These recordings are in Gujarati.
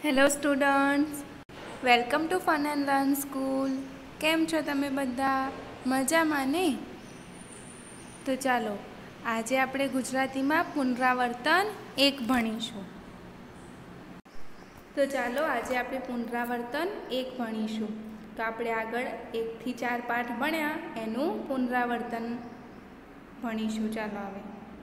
Hello students, welcome to fun and learn school. કેમ છો તમે બધા? મજામાં ને? તો ચાલો આજે આપણે ગુજરાતીમાં પુનરાવર્તન 1 ભણીશું. તો ચાલો આજે આપણે પુનરાવર્તન 1 ભણીશું. તો આપણે આગળ 1 થી 4 પાઠ ભણ્યા એનું પુનરાવર્તન ભણીશું. ચાલો હવે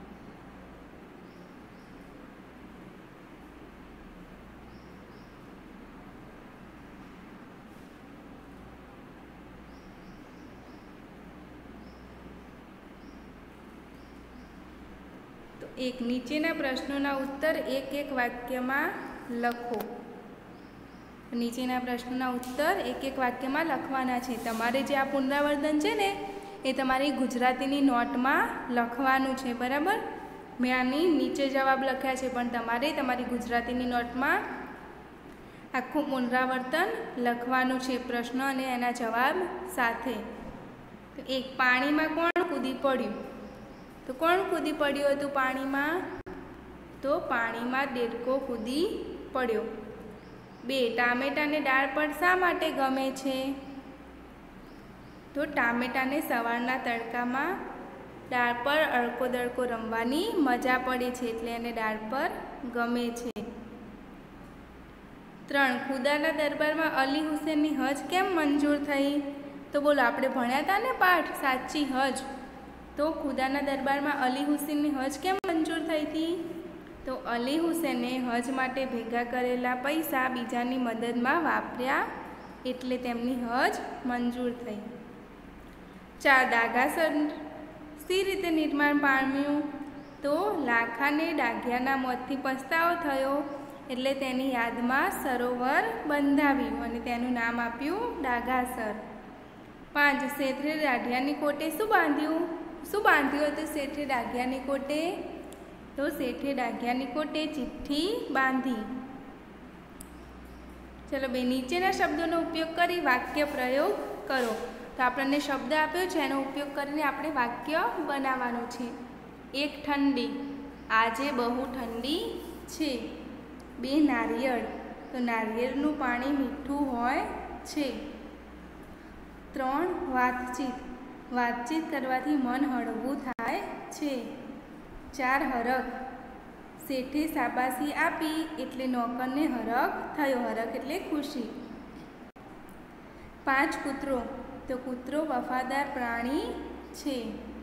એક નીચેના પ્રશ્નોના ઉત્તર એક એક વાક્યમાં લખો. નીચેના પ્રશ્નોના ઉત્તર એક એક વાક્યમાં લખવાના છે. તમારે જે આ પુનરાવર્તન છે ને એ તમારી ગુજરાતીની નોટમાં લખવાનું છે, બરાબર? મેં આની નીચે જવાબ લખ્યા છે, પણ તમારે તમારી ગુજરાતીની નોટમાં આખું પુનરાવર્તન લખવાનું છે, પ્રશ્ન અને એના જવાબ સાથે. તો એક, પાણીમાં કોણ કૂદી પડ્યું? તો કોણ કૂદી પડ્યું હતું પાણીમાં? તો પાણીમાં દેડકો કૂદી પડ્યો. 2, ટામેટાને દાળ પર શા માટે ગમે છે? તો ટામેટાને સવારના તડકામાં દાળ પર અડકો દડકો રમવાની મજા પડે છે, એટલે એને દાળ પર ગમે છે. 3, ખુદાના દરબારમાં અલી હુસેનની હજ કેમ મંજૂર થઈ? તો બોલો, આપણે ભણ્યા હતા ને પાઠ સાચી હજ. તો ખુદાના દરબારમાં અલી હુસેનની હજ કેમ મંજૂર થઈ હતી? તો અલી હુસેને હજ માટે ભેગા કરેલા પૈસા બીજાની મદદમાં વાપર્યા, એટલે તેમની હજ મંજૂર થઈ. 4, ડાઘાસર સી રીતે નિર્માણ પામ્યું? તો લાખાને ડાઘિયાના મોતથી પસ્તાવો થયો, એટલે તેની યાદમાં સરોવર બંધાવ્યું અને તેનું નામ આપ્યું ડાઘાસર. 5, શેઠે દાઢિયાની કોટે શું બાંધ્યું હતું? શેઠે દાઢિયાની કોટે? તો શેઠે દાઢિયાની કોટે ચિઠ્ઠી બાંધી. ચલો બે, નીચેના શબ્દોનો ઉપયોગ કરી વાક્ય પ્રયોગ કરો. તો આપણને શબ્દ આપ્યો છે, એનો ઉપયોગ કરીને આપણે વાક્ય બનાવવાનું છે. 1, ઠંડી, આજે બહુ ઠંડી છે. 2, નારિયેળ, તો નારિયેળનું પાણી મીઠું હોય છે. 3, વાતચીત, વાતચીત કરવાથી મન હળવું થાય છે. 4, હરખ, શેઠે શાબાશી આપી એટલે નોકરને હરખ થયો. હરખ એટલે ખુશી. 5, કૂતરો, તો કૂતરો વફાદાર પ્રાણી છે.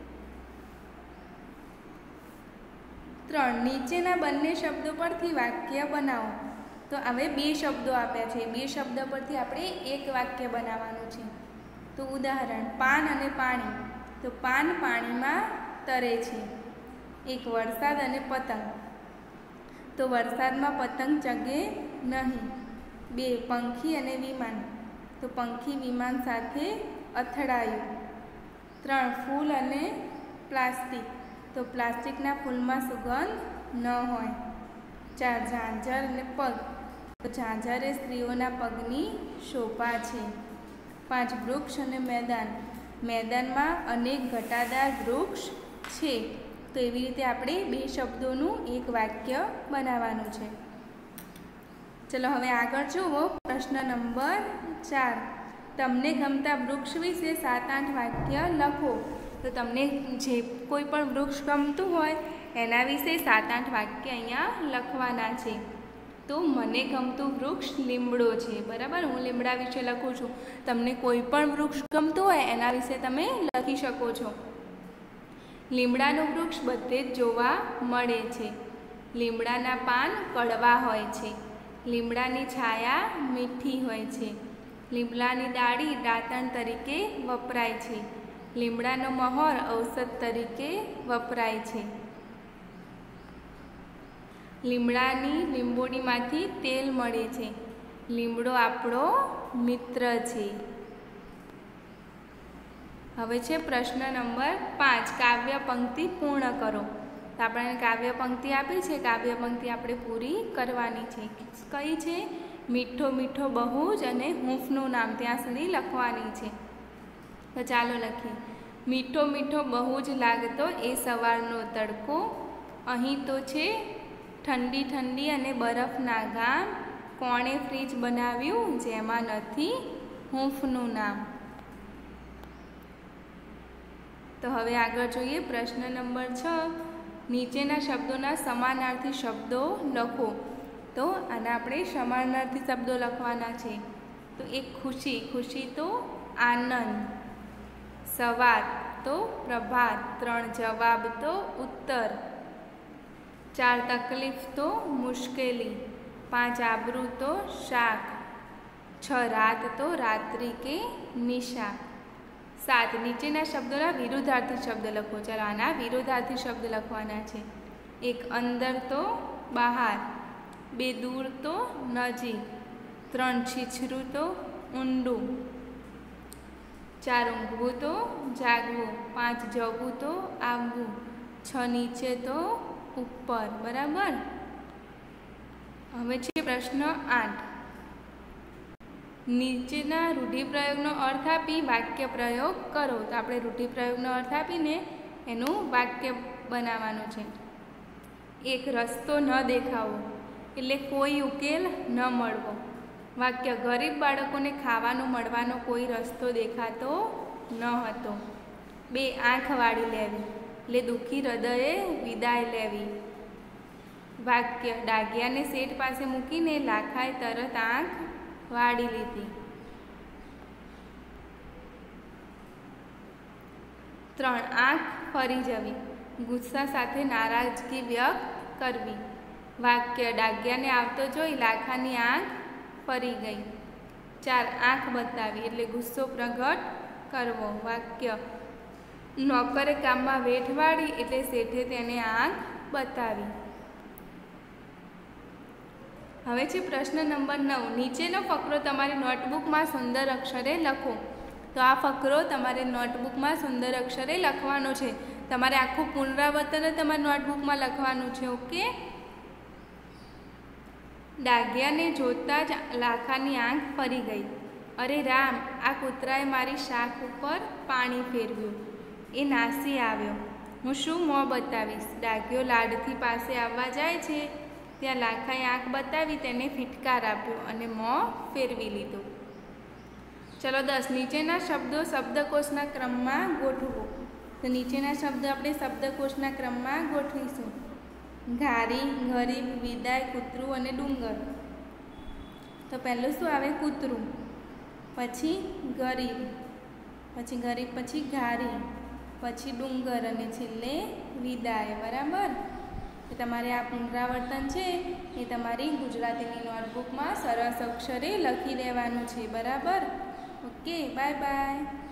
3, નીચેના બંને શબ્દો પરથી વાક્ય બનાવો. તો હવે 2 શબ્દો આપ્યા છે, 2 શબ્દ પરથી આપણે એક વાક્ય બનાવવાનું છે. તો ઉદાહરણ, પાન અને પાણી, તો પાન પાણીમાં તરે છે. 1, વરસાદ અને પતંગ, તો વરસાદમાં પતંગ ચગે નહીં. 2, પંખી અને વિમાન, તો પંખી વિમાન સાથે અથડાયું. 3, ફૂલ અને પ્લાસ્ટિક, તો પ્લાસ્ટિકના ફૂલમાં સુગંધ ન હોય. 4, ઝાંઝર અને પગ, તો ઝાંઝર એ સ્ત્રીઓના પગની શોભા છે. 5, વૃક્ષ અને મેદાન, મેદાનમાં અનેક ઘટાદાર વૃક્ષ છે. તો એવી રીતે આપણે 2 શબ્દોનું એક વાક્ય બનાવવાનું છે. ચલો હવે આગળ જુઓ. પ્રશ્ન નંબર 4, તમને ગમતા વૃક્ષ વિશે 7-8 વાક્ય લખો. તો તમને જે કોઈ પણ વૃક્ષ ગમતું હોય એના વિશે 7-8 વાક્ય અહીંયા લખવાના છે. તો મને ગમતું વૃક્ષ લીમડો છે, બરાબર? હું લીમડા વિશે લખું છું. તમને કોઈ પણ વૃક્ષ ગમતું હોય એના વિશે તમે લખી શકો છો. લીમડાનું વૃક્ષ બધે જ જોવા મળે છે. લીમડાના પાન કડવા હોય છે. લીમડાની છાયા મીઠી હોય છે. લીમડાની ડાળી દાંતણ તરીકે વપરાય છે. લીમડાનો મહોર ઔષધ તરીકે વપરાય છે. લીમડાની લીંબોડીમાંથી તેલ મળે છે. લીમડો આપણો મિત્ર છે. હવે છે પ્રશ્ન નંબર 5, કાવ્ય પંક્તિ પૂર્ણ કરો. તો આપણને કાવ્ય પંક્તિ આપી છે, કાવ્ય પંક્તિ આપણે પૂરી કરવાની છે. કઈ છે? મીઠો મીઠો બહુ જ અને હૂંફનું નામ ત્યાં સુધી લખવાની છે. તો ચાલો લખીએ. મીઠો મીઠો બહુ જ લાગતો એ સવારનો તડકો, અહીં તો છે ઠંડી ઠંડી અને બરફના ગામ, કોણે ફ્રીજ બનાવ્યું જેમાં નથી હૂંફનું નામ? તો હવે આગળ જોઈએ પ્રશ્ન નંબર 6. નીચેના શબ્દોના સમાનાર્થી શબ્દો લખો. તો આના આપણે સમાનાર્થી શબ્દો લખવાના છે. તો એક ખુશી, ખુશી તો આનંદ. સવાર તો પ્રભાત. 3 જવાબ તો ઉત્તર. 4 તકલીફ તો મુશ્કેલી. 5 આબરૂ તો શાક. 6 રાત તો રાત્રિ કે નિશા. 7 નીચેના શબ્દોના વિરુદ્ધાર્થી શબ્દ લખો. ચાલો આના વિરુદ્ધાર્થી શબ્દ લખવાના છે. 1 અંદર તો બહાર. 2 દૂર તો નજીક. 3 છીછરું તો ઊંડું. 4 ઊંઘવું તો જાગવું. 5 જવું તો આવવું. 6 નીચે તો ઉપર. બરાબર. હવે છે પ્રશ્ન 8. નીચેના રૂઢિપ્રયોગનો અર્થ આપી વાક્ય પ્રયોગ કરો. તો આપણે રૂઢિપ્રયોગનો અર્થ આપીને એનું વાક્ય બનાવવાનું છે. 1 રસ્તો ન દેખાવો એટલે કોઈ ઉકેલ ન મળવો. વાક્ય ગરીબ બાળકોને ખાવાનું મળવાનો કોઈ રસ્તો દેખાતો ન હતો. 2 આંખ વાળી લેવી એટલે દુઃખી હૃદયે વિદાય લેવી. વાક્ય ડાઘિયાને શેઠ પાસે મૂકીને લાખાએ તરત આંખ વાળી લીધી. 3 આંખ ફરી જવી ગુસ્સા સાથે નારાજગી વ્યક્ત કરવી. વાક્ય ડાઘિયાને આવતો જોઈ લાખાની આંખ ફરી ગઈ. 4 આંખ બતાવી એટલે ગુસ્સો પ્રગટ કરવો. વાક્ય નોકરે કામમાં વેઠ વાળી એટલે શેઠે તેને આંખ બતાવી. હવે છે પ્રશ્ન નંબર 9. નીચેનો ફકરો તમારી નોટબુકમાં સુંદર અક્ષરે લખો. તો આ ફકરો તમારે નોટબુકમાં સુંદર અક્ષરે લખવાનો છે. તમારે આખું પુનરાવર્તન તમારી નોટબુકમાં લખવાનું છે. ઓકે. ડાઘિયાને જોતાં જ લાખાની આંખ ફરી ગઈ. અરે રામ, આ કૂતરાએ મારી શાક ઉપર પાણી ફેરવ્યું. એ નાસી આવ્યો. હું શું મોં બતાવીશ? ડાઘિયો લાડથી પાસે આવવા જાય છે ત્યાં લાખાએ આંખ બતાવી તેને ફિટકાર આપ્યો અને મોં ફેરવી લીધું. ચલો 10. નીચેના શબ્દો શબ્દકોશના ક્રમમાં ગોઠવો. તો નીચેના શબ્દો આપણે શબ્દકોશના ક્રમમાં ગોઠવીશું. ઘારી, ગરીબ, વિદાય, કૂતરું અને ડુંગર. તો પહેલું શું આવે? કૂતરું. પછી ગરીબ, પછી ગરીબ પછી ઘારી, પછી ડુંગર અને છેલ્લે વિદાય. બરાબર. તો તમારે આ પુનરાવર્તન છે એ તમારી ગુજરાતીની નોટબુકમાં સરસ અક્ષરે લખી દેવાનું છે. બરાબર. ઓકે. Bye by.